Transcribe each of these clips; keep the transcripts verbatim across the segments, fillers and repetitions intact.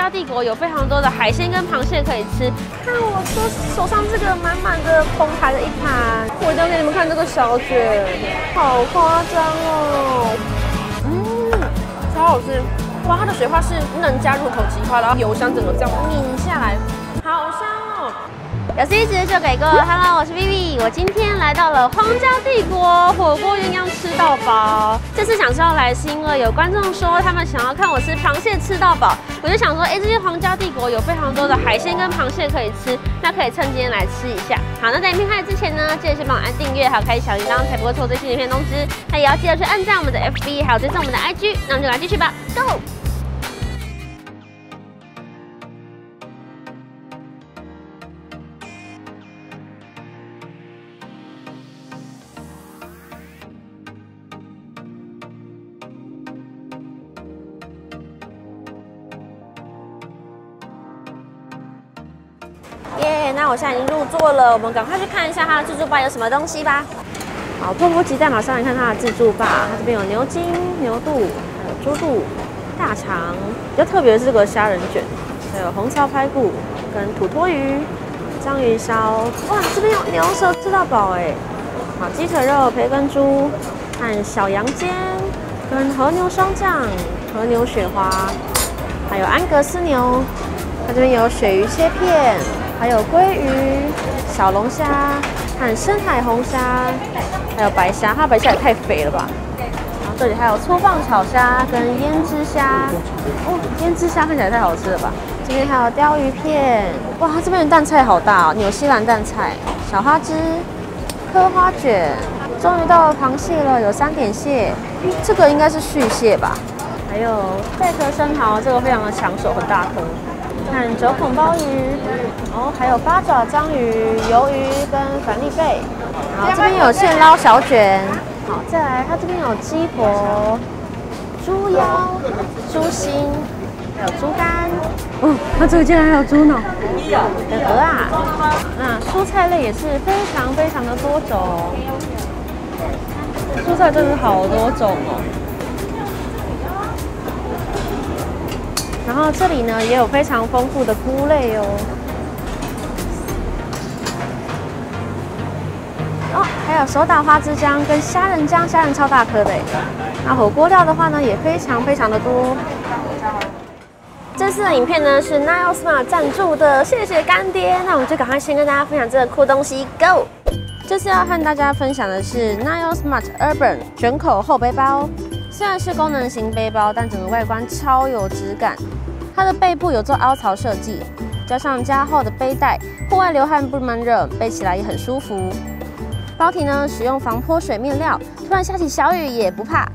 家帝国有非常多的海鲜跟螃蟹可以吃。看我手手上这个满满的澎湃的一盘，我一定要给你们看这个小卷，好夸张哦！嗯，超好吃。哇，它的水花是嫩加入口即化，然后油香整个这样抿下来，好香哦！有 C 值就给过 ，Hello， 我是 Vivi， 我今天来到了皇家帝国火锅鸳鸯吃到饱。这次想知道来是因为有观众说他们想要看我吃螃蟹吃到饱，我就想说，哎，这些皇家帝国有非常多的海鲜跟螃蟹可以吃，那可以趁今天来吃一下。好，那在影片开始之前呢，记得先帮我按订阅，还有开启小铃铛，才不会错过最新影片通知。那也要记得去按赞我们的 F B， 还有追踪我们的 I G。那我们就来继续吧 ，Go！耶， yeah, 那我现在已经入座了，我们赶快去看一下它的自助吧有什么东西吧。好，迫不及待，马上来看它的自助吧。它这边有牛筋、牛肚，还有猪肚、大肠。比较特别的是这个虾仁卷，还有红烧排骨跟土托鱼、章鱼烧。哇，这边有牛舌吃到饱哎！好，鸡腿肉、培根猪和小羊肩，跟和牛双酱、和牛雪花，还有安格斯牛。它这边有鳕鱼切片。还有鲑鱼、小龙虾和深海红虾，还有白虾，它白虾也太肥了吧！然后这里还有粗放炒虾跟胭脂虾，哦，胭脂虾看起来太好吃了吧！这边还有鲷鱼片，哇，它这边的蛋菜好大哦，纽西兰蛋菜、小花枝、科花卷，终于到了螃蟹了，有三点蟹，这个应该是续蟹吧？还有贝壳生蚝，这个非常的抢手，很大颗。看九孔鲍鱼，哦，还有八爪章鱼、鱿鱼跟反利贝。好，这边有现捞小卷。好，再来，它这边有鸡脖、猪腰、猪心，还有猪肝。哦，它这个竟然还有猪脑跟鹅啊。那蔬菜类也是非常非常的多种，蔬菜真的好多种哦。然后这里呢也有非常丰富的菇类哦，哦，还有手打花枝姜跟虾仁姜，虾仁超大颗的。那火锅料的话呢也非常非常的多。这次的影片呢是 Nile Smart 赞助的，谢谢干爹。那我们就赶快先跟大家分享这个酷东西 ，Go！ 这次要和大家分享的是 Nile Smart Urban 卷口后背包。虽然是功能型背包，但整个外观超有质感。它的背部有做凹槽设计，加上加厚的背带，户外流汗不闷热，背起来也很舒服。包体呢，使用防泼水面料，突然下起小雨也不怕。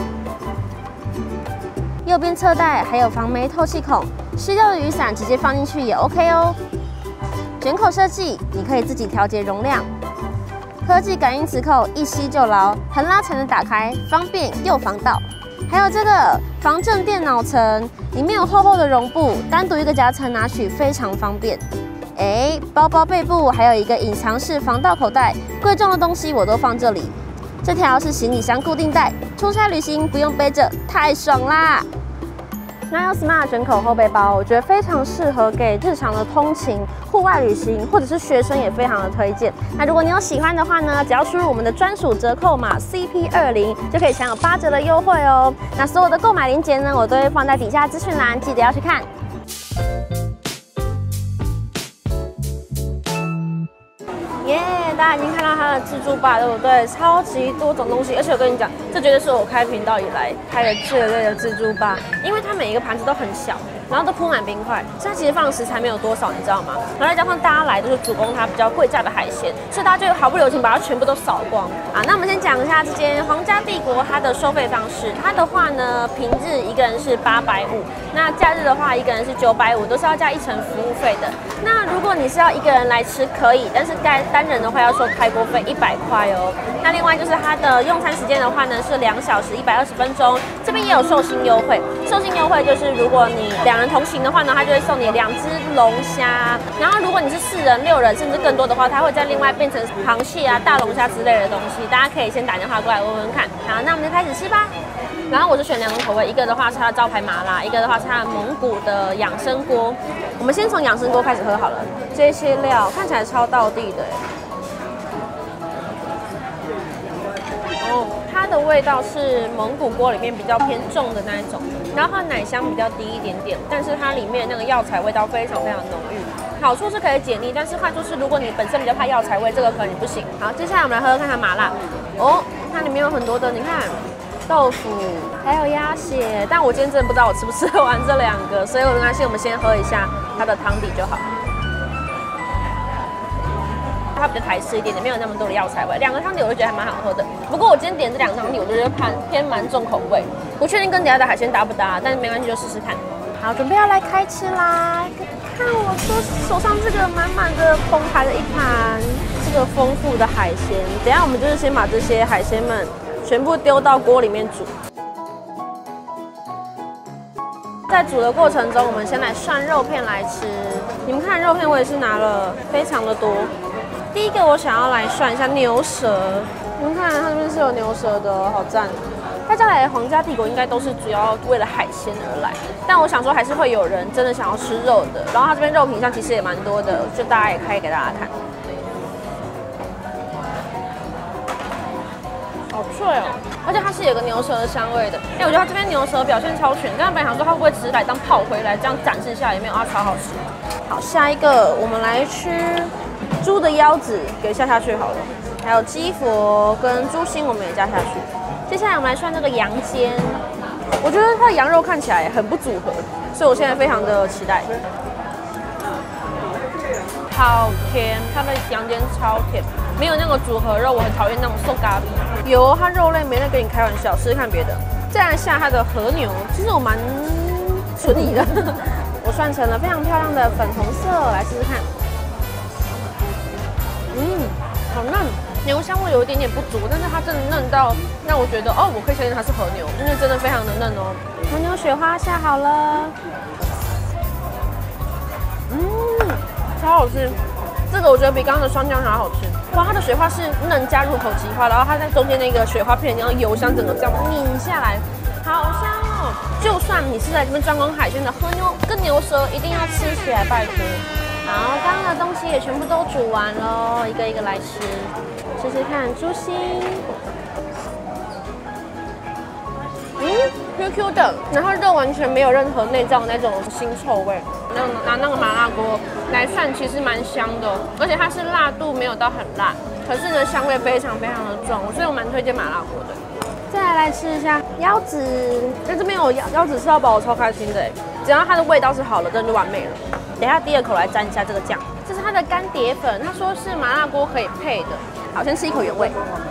右边侧带还有防霉透气孔，湿掉的雨伞直接放进去也 OK 哦。卷口设计，你可以自己调节容量。科技感应磁扣一吸就牢，横拉才能打开，方便又防盗。还有这个防震电脑层，里面有厚厚的绒布，单独一个夹层拿取非常方便。哎，包包背部还有一个隐藏式防盗口袋，贵重的东西我都放这里。这条是行李箱固定带，出差旅行不用背着，太爽啦！Nile Smart 卷口后背包，我觉得非常适合给日常的通勤、户外旅行，或者是学生也非常的推荐。那如果你有喜欢的话呢，只要输入我们的专属折扣码 C P 二十， 就可以享有八折的优惠哦。那所有的购买链接呢，我都会放在底下资讯栏，记得要去看。耶、yeah, 大家已经看到它的自助吧，对不对？超级多种东西，而且我跟你讲，这绝对是我开频道以来开的最累的自助吧，因为它每一个盘子都很小，然后都铺满冰块，所以它其实放的食材没有多少，你知道吗？然后再加上大家来都是主攻它比较贵价的海鲜，所以大家就毫不留情把它全部都扫光啊。那我们先讲一下这间皇家帝国它的收费方式，它的话呢，平日一个人是八百五，那假日的话一个人是九百五，都是要加一层服务费的。那如果你是要一个人来吃可以，但是单单人的话还要收开锅费一百块哦。那另外就是它的用餐时间的话呢是两小时一百二十分钟，这边也有寿星优惠。寿星优惠就是如果你两人同行的话呢，它就会送你两只龙虾。然后如果你是四人、六人甚至更多的话，它会再另外变成螃蟹啊、大龙虾之类的东西。大家可以先打电话过来问问看。好，那我们就开始吃吧。然后我是选两种口味，一个的话是它的招牌麻辣，一个的话是它的蒙古的养生锅。我们先从养生锅开始喝好了，这些料看起来超道地的。哦，它的味道是蒙古锅里面比较偏重的那一种，然后它奶香比较低一点点，但是它里面那个药材味道非常非常浓郁。好处是可以解腻，但是坏处是如果你本身比较怕药材味，这个可能不行。好，接下来我们来喝喝看它麻辣。哦，它里面有很多的，你看。豆腐，还有鸭血，但我今天真的不知道我吃不吃得完这两个，所以我没关系，我们先喝一下它的汤底就好。它比较台式一点点，没有那么多的药材味。两个汤底我就觉得还蛮好喝的，不过我今天点这两个汤底，我觉得偏偏蛮重口味，不确定跟底下的海鲜搭不搭，但是没关系，就试试看。好，准备要来开吃啦！看我手手上这个满满的澎湃的一盘，这个丰富的海鲜。等一下我们就是先把这些海鲜们全部丢到锅里面煮。在煮的过程中，我们先来涮肉片来吃。你们看肉片，我也是拿了非常的多。第一个我想要来涮一下牛舌，你们看它这边是有牛舌的，好赞！大家来皇家帝国应该都是主要为了海鲜而来，但我想说还是会有人真的想要吃肉的。然后它这边肉品上其实也蛮多的，就大家也开给大家看。好脆哦，而且它是有个牛舌的香味的。哎，我觉得它这边牛舌表现超全。刚刚本来想说它会不会只是来当炮回来这样展示下来，也没有，它超好吃。好，下一个我们来吃猪的腰子，给下下去好了。还有鸡佛跟猪心我们也加下去。接下来我们来涮那个羊肩，我觉得它的羊肉看起来很不组合，所以我现在非常的期待。好甜，它的羊肩超甜，没有那个组合肉，我很讨厌那种瘦咖喱。有，它肉类没在跟你开玩笑，试试看别的。再来下它的和牛，其实我蛮存疑的，我涮成了非常漂亮的粉红色，来试试看。嗯，好嫩，牛香味有一点点不足，但是它真的嫩到让我觉得哦，我可以相信它是和牛，因为真的非常的嫩哦。和牛雪花下好了，嗯，超好吃。这个我觉得比刚刚的双酱还要好吃。哇，它的雪花是嫩加入口即化，然后它在中间那个雪花片，然后油香整个这样抿下来，好香哦！就算你是在这边专攻海鲜的，和牛跟牛舌一定要吃起来，拜托。好，刚刚的东西也全部都煮完喽，一个一个来吃，试试看猪心。嗯 ，Q Q 的，然后肉完全没有任何内脏那种腥臭味。那拿那个麻辣锅来涮，其实蛮香的，而且它是辣度没有到很辣，可是呢香味非常非常的重，所以我蛮推荐麻辣锅的。再来来吃一下腰子，在这边有腰腰子吃到饱，我超开心的哎！只要它的味道是好的，真的就完美了。等一下第二口来沾一下这个酱，这是它的干碟粉，他说是麻辣锅可以配的。好，先吃一口原味。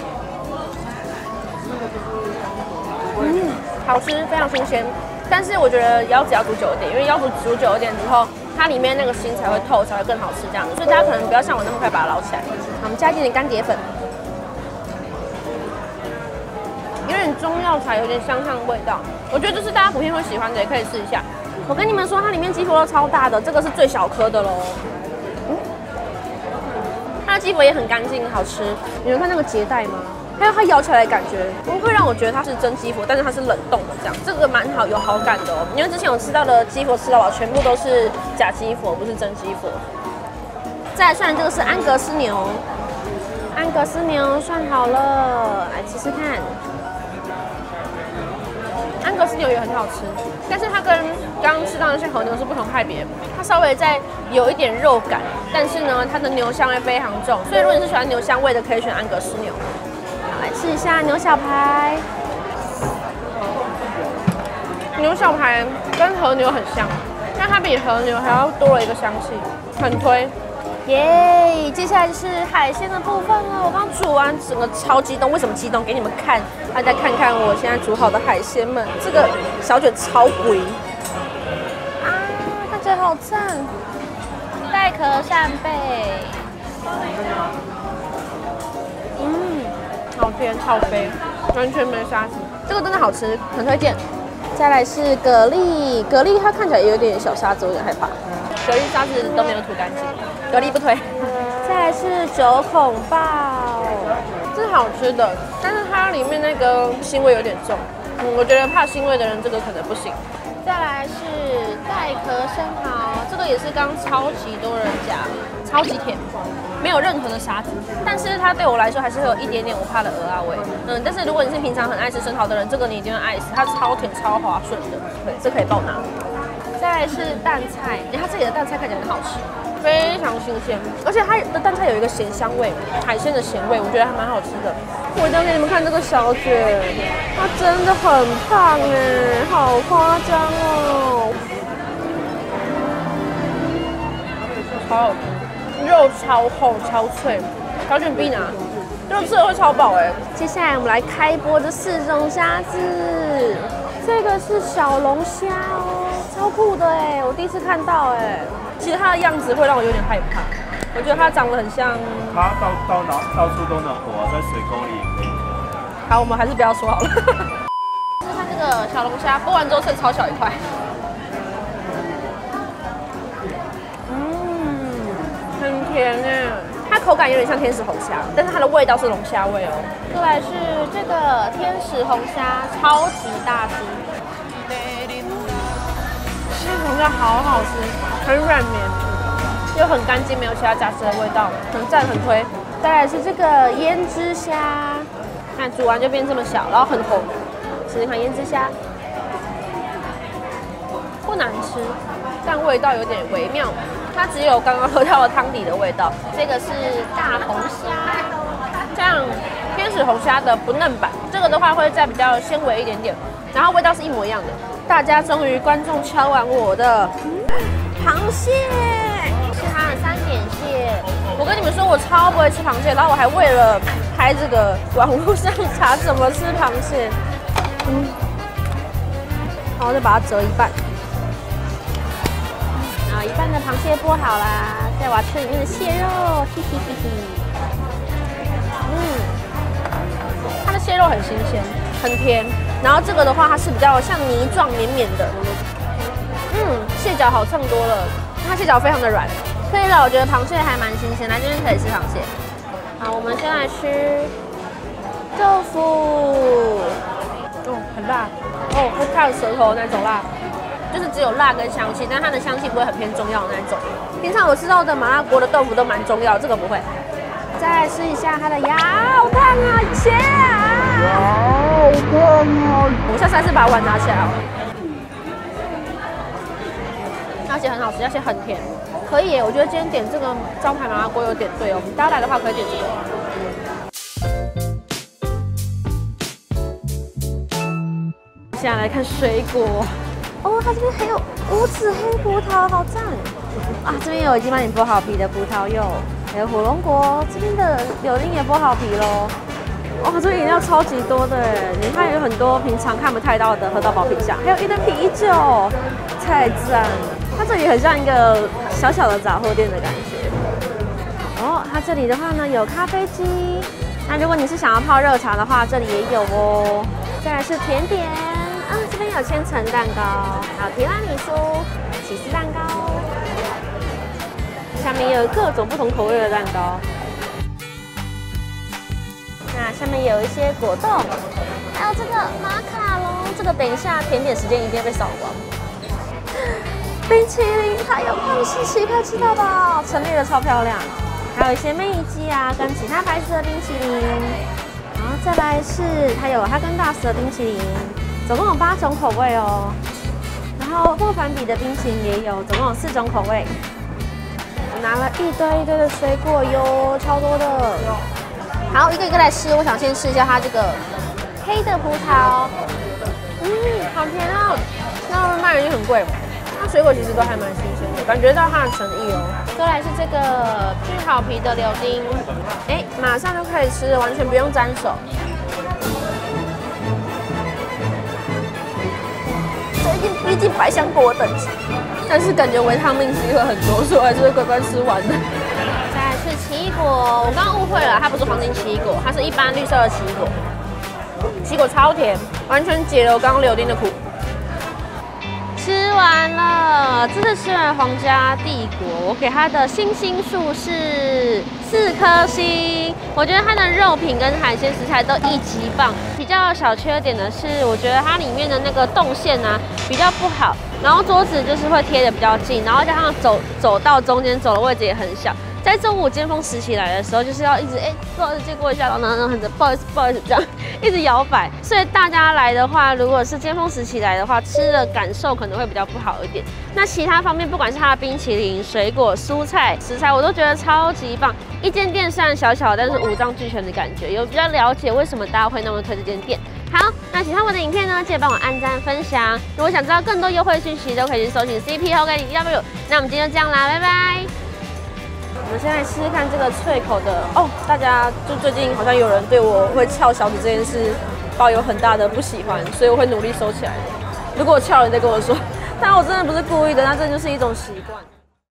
嗯，好吃，非常新鲜。但是我觉得腰子要煮久一点，因为腰子煮久一点之后，它里面那个心才会透，才会更好吃这样子。所以大家可能不要像我那么快把它捞起来。好，我们加一点点干碟粉，有点中药材，有点香香的味道。我觉得这是大家普遍会喜欢的，也可以试一下。我跟你们说，它里面鸡佛肉超大的，这个是最小颗的喽。嗯，它的鸡佛也很干净，好吃。你们看那个结带吗？还有它咬起来的感觉，不会让我觉得它是真鸡佛，但是它是冷冻的这样，这个蛮好，有好感的哦。因为之前我吃到的鸡佛吃到饱，全部都是假鸡佛，不是真鸡佛。再来涮这个是安格斯牛，安格斯牛涮好了，来吃吃看。安格斯牛也很好吃，但是它跟刚刚吃到的那些和牛是不同派别，它稍微再有一点肉感，但是呢，它的牛香味非常重，所以如果你是喜欢牛香味的，可以选安格斯牛。好，来试一下牛小排，牛小排跟和牛很像，但它比和牛还要多了一个香气，很推。耶！ 接下来就是海鲜的部分了。我刚煮完，整个超激动。为什么激动？给你们看，大家看看我现在煮好的海鲜们。这个小卷超贵啊，看起来好赞！带壳扇贝， 好甜好肥，完全没沙子，这个真的好吃，很推荐。再来是蛤蜊，蛤蜊它看起来有点小沙子，我有点害怕。蛤蜊沙子都没有吐干净，蛤蜊不推。再来是九孔鲍，这是好吃的，但是它里面那个腥味有点重，嗯，我觉得怕腥味的人这个可能不行。再来是带壳生蚝，这个也是刚超级多人夹，超级甜，没有任何的沙子，但是它对我来说还是会有一点点我怕的鹅啊味。嗯，但是如果你是平常很爱吃生蚝的人，这个你一定会爱死，它超甜超滑顺的，对，这可以爆拿。再来是蛋菜，哎，它这里的蛋菜看起来很好吃，非常新鲜，而且它的蛋菜有一个咸香味，海鲜的咸味，我觉得还蛮好吃的。我一定要给你们看这个小姐，她真的很胖哎，好夸张哦，超好吃，肉超厚超脆，小卷必拿，肉吃了会超饱哎。接下来我们来开播这四种虾子，这个是小龙虾哦，超酷的哎，我第一次看到哎。其实它的样子会让我有点害怕，我觉得它长得很像。 它到到哪到处都能活，在水沟里也可以活。 好，我们还是不要说好了。试看这个小龙虾，剥完之后剩超小一块。嗯，很甜哎，它口感有点像天使红虾，但是它的味道是龙虾味哦。再来是这个天使红虾，超级大只。天使红虾好好吃，很软绵，又很干净，没有其他杂质的味道，很赞很推。再来是这个胭脂虾，看煮完就变这么小，然后很红。试试看胭脂虾，不难吃，但味道有点微妙，它只有刚刚喝到的汤底的味道。这个是大红虾，这样天使红虾的不嫩版，这个的话会再比较纤维一点点，然后味道是一模一样的。大家终于观众敲完我的螃蟹，是它的三点蟹。我跟你们说，我超不会吃螃蟹，然后我还为了拍这个网络上查怎么吃螃蟹。嗯，然后再把它折一半，然后一半的螃蟹剥好啦，再我要吃里面的蟹肉，嘿嘿嘿嘿。嗯，它的蟹肉很新鲜，很甜。然后这个的话，它是比较像泥状绵绵的。嗯，蟹脚好蹭多了，它蟹脚非常的软。可以了，我觉得螃蟹还蛮新鲜，来这边可以吃螃蟹。好，我们先来吃豆腐。哦，很辣哦，会烫舌头那种辣，就是只有辣跟香气，但它的香气不会很偏中药的那种。平常我吃到的麻辣锅的豆腐都蛮中药，这个不会。再来试一下它的鸭，好烫啊，切啊！好烫啊！我下次还是把碗拿起来好了。而且很好吃，而且很甜，可以耶！我觉得今天点这个招牌麻辣锅有点对哦，大家来的话可以点这个。接下来看水果哦，它这边还有无籽黑葡萄，好赞啊！这边有已经帮你剥好皮的葡萄柚，还有火龙果，这边的柳丁也剥好皮喽。哇，这个饮料超级多的哎！你看有很多平常看不太到的喝到饱品项，还有一堆啤酒，太赞了！它这里很像一个小小的杂货店的感觉。哦，它这里的话呢有咖啡机，那如果你是想要泡热茶的话，这里也有哦。再来是甜点。啊，这边有千层蛋糕，还有提拉米苏、起司蛋糕，下面也有各种不同口味的蛋糕。那下面有一些果冻，还有这个马卡龙，这个等一下甜点时间一定要被扫光。冰淇淋，还有胖西奇快吃到饱，陈列的超漂亮。还有一些妹鸡啊，跟其他牌子的冰淇淋。然后再来是它有哈根达斯的冰淇淋。总共有八种口味哦，然后莫凡比的冰淇淋也有，总共有四种口味。我拿了一堆一堆的水果哟，超多的。好，一个一个来吃。我想先吃一下它这个黑的葡萄，嗯，好甜哦。那卖人就很贵，它水果其实都还蛮新鲜的，感觉到它的诚意哦。再来是这个去好皮的柳丁，哎，马上就可以吃，完全不用沾手。逼近百香果等级，但是感觉维他命 C 会很多，所以我还是会乖乖吃完的。再来是奇异果，我刚刚误会了，它不是黄金奇异果，它是一般绿色的奇异果。奇异果超甜，完全解了我刚刚柳丁的苦。吃完了，这是吃完皇家帝国，我给它的星星数是四颗星。我觉得它的肉品跟海鲜食材都一级棒。比较小缺点的是，我觉得它里面的那个动线啊比较不好，然后桌子就是会贴的比较近，然后加上走走到中间走的位置也很小。在中午尖峰时期来的时候，就是要一直哎、欸、不好意思借过一下，然后然后很不好意思不好意思这样一直摇摆。所以大家来的话，如果是尖峰时期来的话，吃的感受可能会比较不好一点。那其他方面，不管是它的冰淇淋、水果、蔬菜、食材，我都觉得超级棒。一间店虽然小小，但是五脏俱全的感觉，有比较了解为什么大家会那么推这间店。好，那喜欢我的影片呢，记得帮我按赞分享。如果想知道更多优惠讯息，都可以去搜寻 C P 后给你 W。那我们今天就这样啦，拜拜。我们现在试试看这个脆口的哦，大家就最近好像有人对我会翘小指这件事抱有很大的不喜欢，所以我会努力收起来的。如果我翘了，你再跟我说。但我真的不是故意的，那这就是一种习惯。